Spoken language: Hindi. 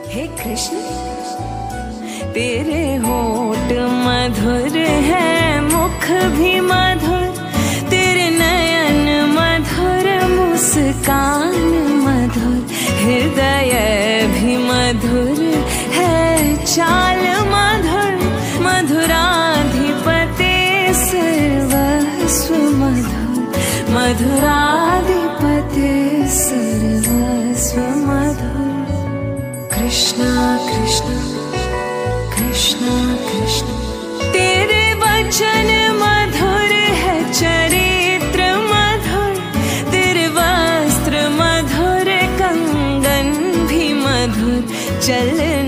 हे कृष्ण तेरे होठ मधुर है, मुख भी मधुर, तेरे नयन मधुर, मुस्कान मधुर, हृदय भी मधुर है, चाल मधुर, मधुराधिपते सर्वस्व मधुर, मधुराधिपते सर्वस्व मधुर। कृष्णा कृष्णा कृष्णा कृष्णा तेरे वचन मधुर है, चरित्र मधुर, तेरे वस्त्र मधुर, कंगन भी मधुर, चल